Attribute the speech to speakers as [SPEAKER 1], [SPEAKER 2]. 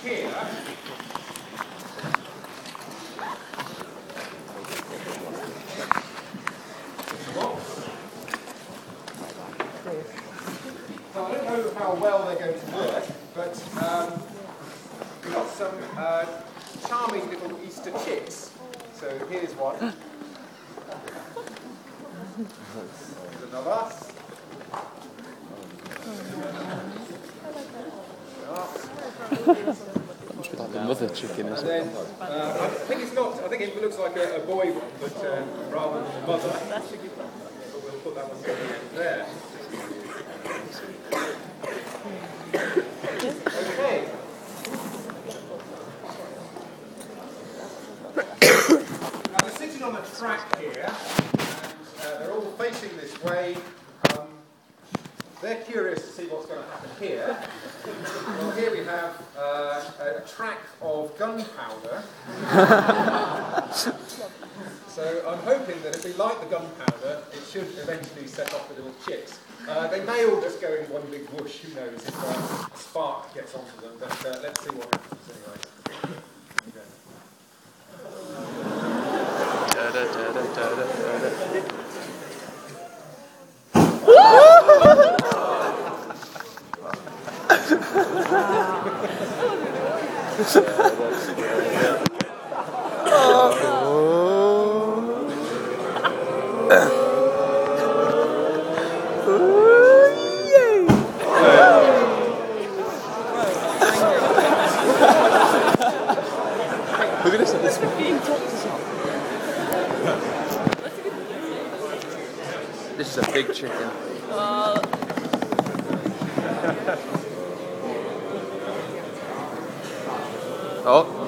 [SPEAKER 1] here. So I don't know how well they're going to work, but we've got some charming little Easter chicks. So here's one. There's another.
[SPEAKER 2] Must be like the mother chicken, isn't
[SPEAKER 1] And
[SPEAKER 2] it?
[SPEAKER 1] then, I think it's not. I think it looks like a boy one, but rather than the mother. But we'll put that one there. Okay. Now they're sitting on a track here, and they're all facing this way. They're curious to see what's going to happen here. Well, here we have a track of gunpowder. So I'm hoping that if we light the gunpowder, it should eventually set off the little chicks. They may all just go in one big whoosh, who knows, if a spark gets onto them, but let's see what happens anyway.
[SPEAKER 2] Look at this. This is a big chicken. Oh.